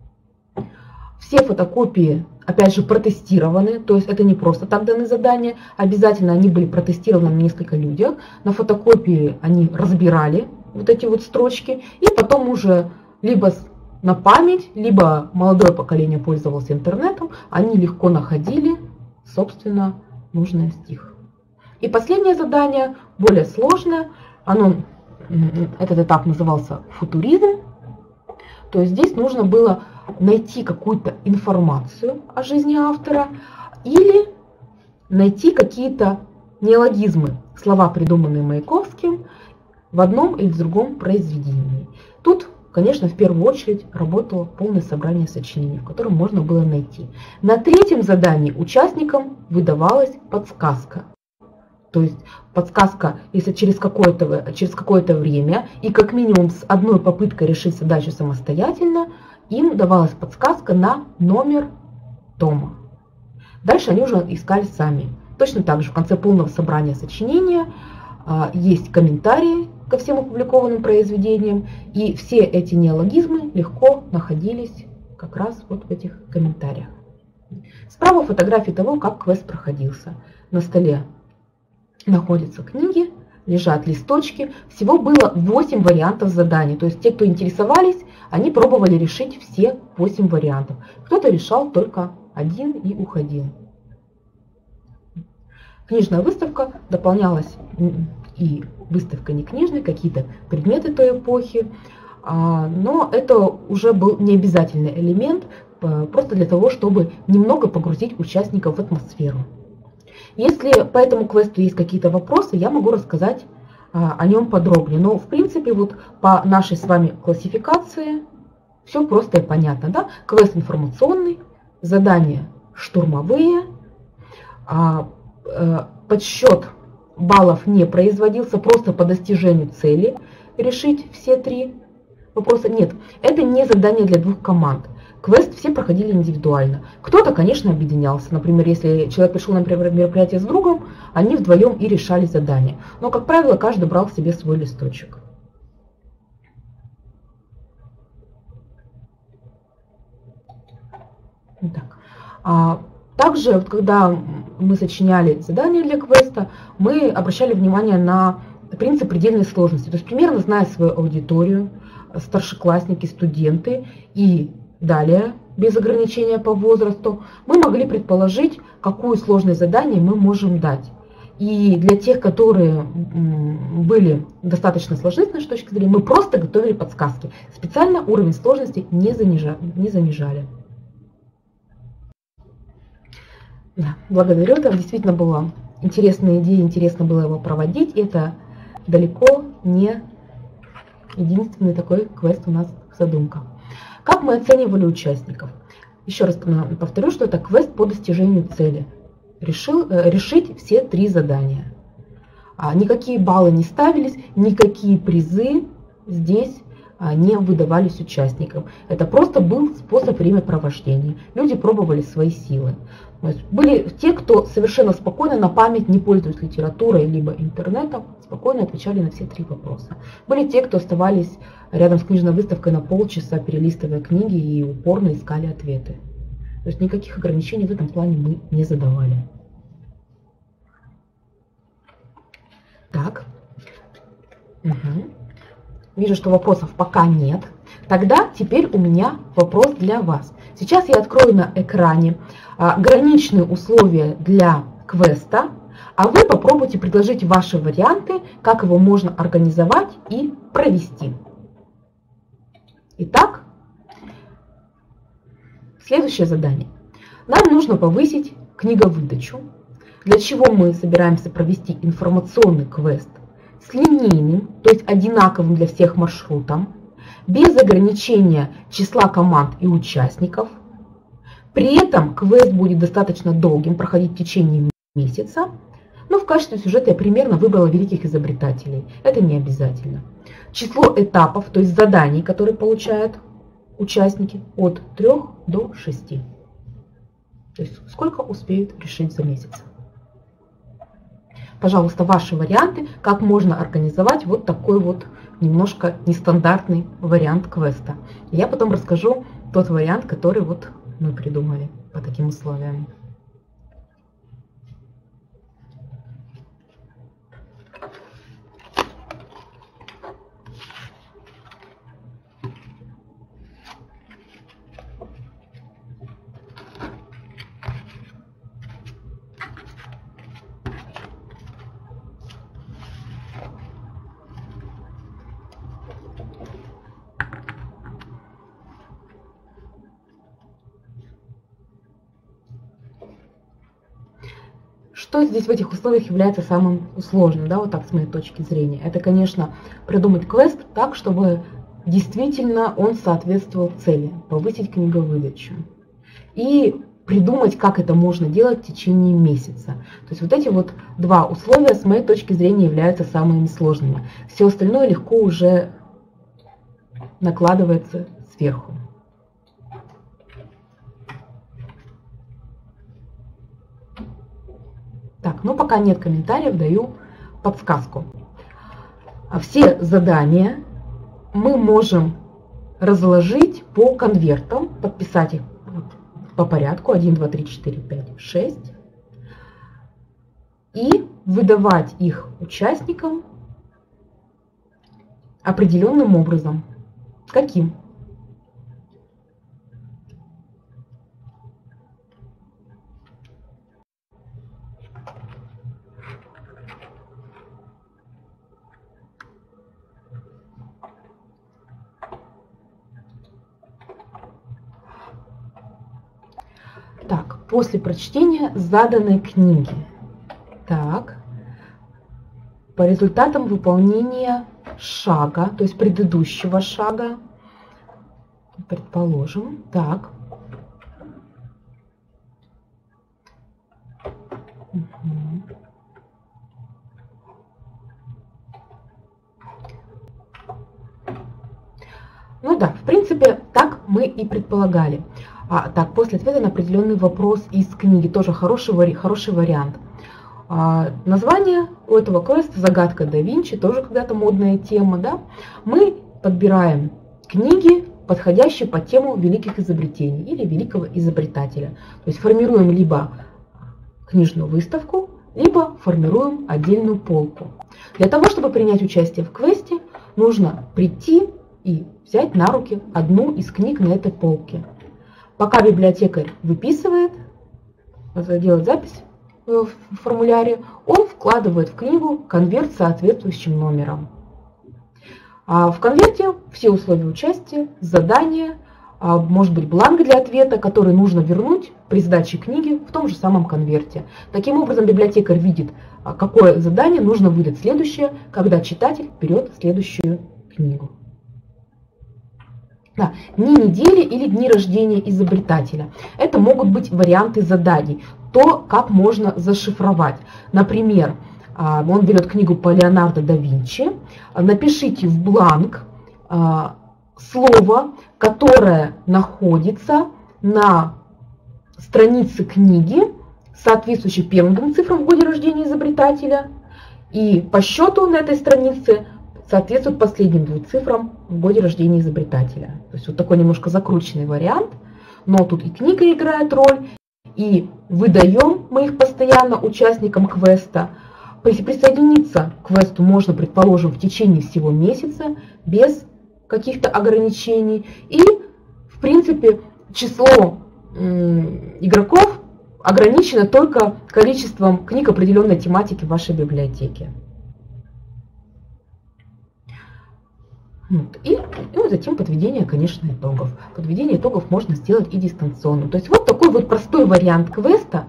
Все фотокопии, опять же, протестированы, то есть это не просто так даны задания, обязательно они были протестированы на несколько людях. На фотокопии они разбирали вот эти вот строчки, и потом уже либо на память, либо молодое поколение пользовалось интернетом, они легко находили, собственно, нужный стих. И последнее задание, более сложное, оно, этот этап назывался футуризм, то есть здесь нужно было найти какую-то информацию о жизни автора или найти какие-то неологизмы, слова, придуманные Маяковским, в одном или в другом произведении. Тут, конечно, в первую очередь работало полное собрание сочинений, в котором можно было найти. На третьем задании участникам выдавалась подсказка. То есть подсказка, если через какое-то через какое-то время и как минимум с одной попыткой решить задачу самостоятельно, им давалась подсказка на номер тома. Дальше они уже искали сами. Точно так же в конце полного собрания сочинения а, есть комментарии ко всем опубликованным произведениям, и все эти неологизмы легко находились как раз вот в этих комментариях. Справа фотографии того, как квест проходился. На столе находятся книги, лежат листочки. Всего было восемь вариантов заданий. То есть те, кто интересовались, они пробовали решить все восемь вариантов. Кто-то решал только один и уходил. Книжная выставка дополнялась и выставка не книжная, какие-то предметы той эпохи. Но это уже был необязательный элемент, просто для того, чтобы немного погрузить участников в атмосферу. Если по этому квесту есть какие-то вопросы, я могу рассказать а, о нем подробнее. Но, в принципе, вот по нашей с вами классификации все просто и понятно. Да? Квест информационный, задания штурмовые, а, а, подсчет баллов не производился, просто по достижению цели решить все три вопроса. Нет, это не задание для двух команд. Квест все проходили индивидуально. Кто-то, конечно, объединялся. Например, если человек пришел на мероприятие с другом, они вдвоем и решали задание. Но, как правило, каждый брал себе свой листочек. Так. А также, вот, когда мы сочиняли задания для квеста, мы обращали внимание на принцип предельной сложности. То есть, примерно зная свою аудиторию, старшеклассники, студенты и далее, без ограничения по возрасту, мы могли предположить, какое сложное задание мы можем дать. И для тех, которые были достаточно сложны с нашей точки зрения, мы просто готовили подсказки. Специально уровень сложности не занижали. Не занижали. Да, благодарю, там действительно была интересная идея, интересно было его проводить. Это далеко не единственный такой квест у нас в задумках. Как мы оценивали участников? Еще раз повторю, что это квест по достижению цели. Решил, решить все три задания. А никакие баллы не ставились, никакие призы здесь не выдавались участникам. Это просто был способ времяпровождения. Люди пробовали свои силы. То есть были те, кто совершенно спокойно на память, не пользуясь литературой либо интернетом, спокойно отвечали на все три вопроса. Были те, кто оставались рядом с книжной выставкой на полчаса, перелистывая книги и упорно искали ответы. То есть никаких ограничений в этом плане мы не задавали. Так. Угу. Вижу, что вопросов пока нет. Тогда теперь у меня вопрос для вас. Сейчас я открою на экране а, граничные условия для квеста, а вы попробуйте предложить ваши варианты, как его можно организовать и провести. Итак, следующее задание. Нам нужно повысить книговыдачу, для чего мы собираемся провести информационный квест с линейным, то есть одинаковым для всех маршрутом, без ограничения числа команд и участников. При этом квест будет достаточно долгим, проходить в течение месяца. Но в качестве сюжета я примерно выбрала великих изобретателей. Это не обязательно. Число этапов, то есть заданий, которые получают участники, от трёх до шести. То есть сколько успеют решить за месяц. Пожалуйста, ваши варианты, как можно организовать вот такой вот немножко нестандартный вариант квеста. Я потом расскажу тот вариант, который вот мы придумали по таким условиям. Что здесь в этих условиях является самым сложным, да, вот так с моей точки зрения? Это, конечно, придумать квест так, чтобы действительно он соответствовал цели, повысить книговыдачу. И придумать, как это можно делать в течение месяца. То есть вот эти вот два условия, с моей точки зрения, являются самыми сложными. Все остальное легко уже накладывается сверху. Так, ну пока нет комментариев, даю подсказку. Все задания мы можем разложить по конвертам, подписать их по порядку один, два, три, четыре, пять, шесть и выдавать их участникам определенным образом. Каким? Так, после прочтения заданной книги. Так, по результатам выполнения шага, то есть предыдущего шага, предположим, так. Угу. Ну да, в принципе, так мы и предполагали. А, так, после ответа на определенный вопрос из книги, тоже хороший, хороший вариант. А, название у этого квеста «Загадка да Винчи», тоже когда-то модная тема, да? Мы подбираем книги, подходящие по тему великих изобретений или великого изобретателя. То есть формируем либо книжную выставку, либо формируем отдельную полку. Для того, чтобы принять участие в квесте, нужно прийти и взять на руки одну из книг на этой полке. Пока библиотекарь выписывает, делает запись в формуляре, он вкладывает в книгу конверт с соответствующим номером. А в конверте все условия участия, задания, может быть бланк для ответа, который нужно вернуть при сдаче книги в том же самом конверте. Таким образом, библиотекарь видит, какое задание нужно выдать следующее, когда читатель берет следующую книгу. Да, дни недели или дни рождения изобретателя. Это могут быть варианты заданий. То, как можно зашифровать. Например, он берет книгу по Леонардо да Винчи. Напишите в бланк слово, которое находится на странице книги, соответствующей первым двум цифрам в годе рождения изобретателя. И по счету на этой странице соответствует последним двум цифрам в годе рождения изобретателя. То есть вот такой немножко закрученный вариант, но тут и книга играет роль, и выдаем мы их постоянно участникам квеста. Присоединиться к квесту можно, предположим, в течение всего месяца, без каких-то ограничений. И, в принципе, число игроков ограничено только количеством книг определенной тематики в вашей библиотеке. И, и затем подведение, конечно, итогов. Подведение итогов можно сделать и дистанционно. То есть вот такой вот простой вариант квеста.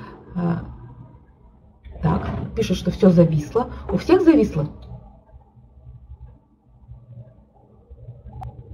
Так, пишет, что все зависло. У всех зависло?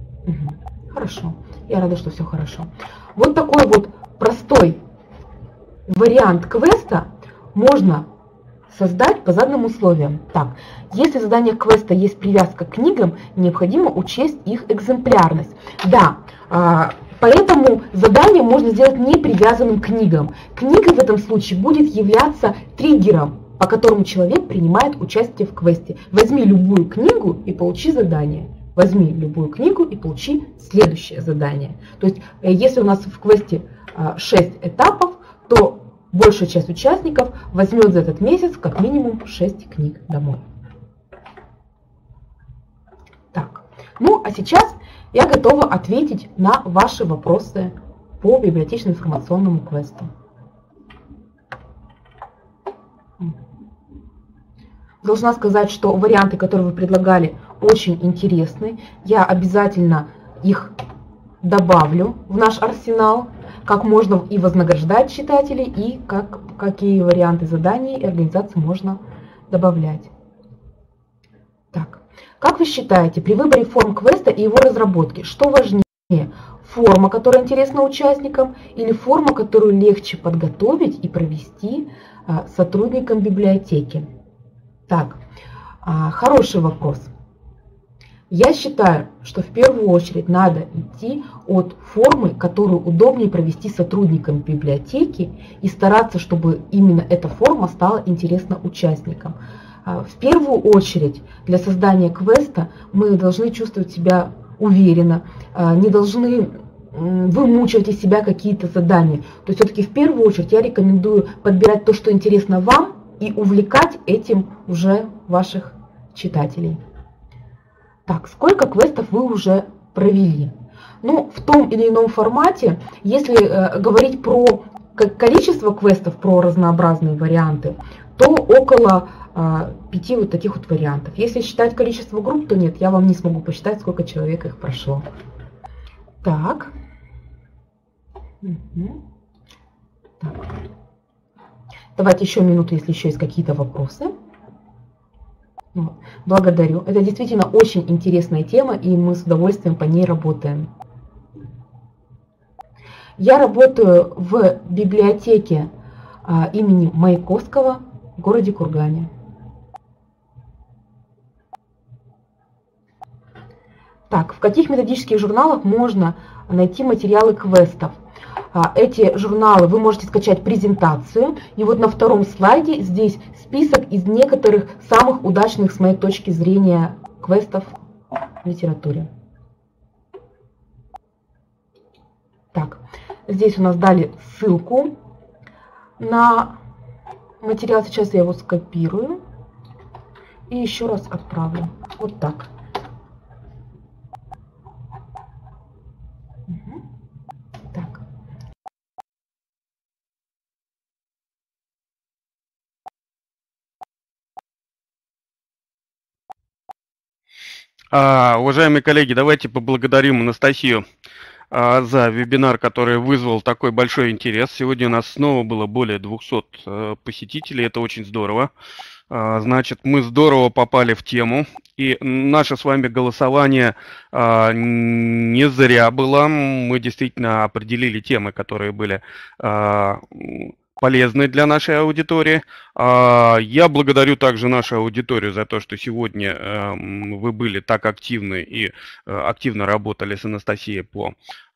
Хорошо. Я рада, что все хорошо. Вот такой вот простой вариант квеста можно создать по заданным условиям. Так, если в заданиях квеста есть привязка к книгам, необходимо учесть их экземплярность. Да, поэтому задание можно сделать не привязанным к книгам. Книга в этом случае будет являться триггером, по которому человек принимает участие в квесте. Возьми любую книгу и получи задание. Возьми любую книгу и получи следующее задание. То есть, если у нас в квесте шесть этапов, то большая часть участников возьмет за этот месяц как минимум шесть книг домой. Так, ну а сейчас я готова ответить на ваши вопросы по библиотечно-информационному квесту. Должна сказать, что варианты, которые вы предлагали, очень интересны. Я обязательно их добавлю в наш арсенал, как можно и вознаграждать читателей, и как, какие варианты заданий и организаций можно добавлять. Так, как вы считаете, при выборе форм квеста и его разработки, что важнее? Форма, которая интересна участникам, или форма, которую легче подготовить и провести а, сотрудникам библиотеки? Так, а, хороший вопрос. Я считаю, что в первую очередь надо идти от формы, которую удобнее провести сотрудникам библиотеки, и стараться, чтобы именно эта форма стала интересна участникам. В первую очередь для создания квеста мы должны чувствовать себя уверенно, не должны вымучивать из себя какие-то задания. То есть все-таки в первую очередь я рекомендую подбирать то, что интересно вам, и увлекать этим уже ваших читателей. Так, сколько квестов вы уже провели? Ну, в том или ином формате, если э, говорить про количество квестов, про разнообразные варианты, то около э, пяти вот таких вот вариантов. Если считать количество групп, то нет, я вам не смогу посчитать, сколько человек их прошло. Так. Угу. Так. Давайте еще минуту, если еще есть какие-то вопросы. Благодарю. Это действительно очень интересная тема, и мы с удовольствием по ней работаем. Я работаю в библиотеке а, имени Маяковского в городе Кургане. Так, в каких методических журналах можно найти материалы квестов? Эти журналы вы можете скачать презентацию, и вот на втором слайде здесь список из некоторых самых удачных с моей точки зрения квестов в литературе. Так, здесь у нас дали ссылку на материал, сейчас я его скопирую и еще раз отправлю. Вот так. Так. А, уважаемые коллеги, давайте поблагодарим Анастасию а, за вебинар, который вызвал такой большой интерес. Сегодня у нас снова было более двухсот а, посетителей, это очень здорово. А, значит, мы здорово попали в тему, и наше с вами голосование а, не зря было. Мы действительно определили темы, которые были а, полезны для нашей аудитории. Я благодарю также нашу аудиторию за то, что сегодня вы были так активны и активно работали с Анастасией по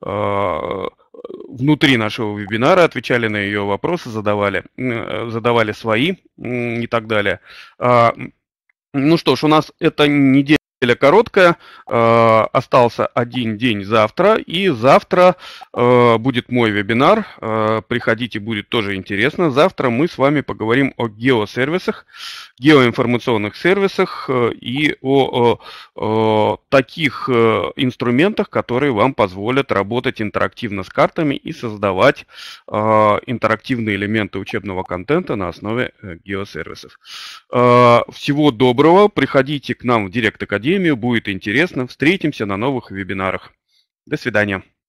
внутри нашего вебинара, отвечали на ее вопросы, задавали, задавали свои и так далее. Ну что ж, у нас эта неделя короткая, э, остался один день завтра, и завтра э, будет мой вебинар, э, приходите, будет тоже интересно. Завтра мы с вами поговорим о геосервисах, геоинформационных сервисах э, и о, о, о таких э, инструментах, которые вам позволят работать интерактивно с картами и создавать э, интерактивные элементы учебного контента на основе э, геосервисов. Э, всего доброго, приходите к нам в Директ Академию. Будет интересно. Встретимся на новых вебинарах. До свидания.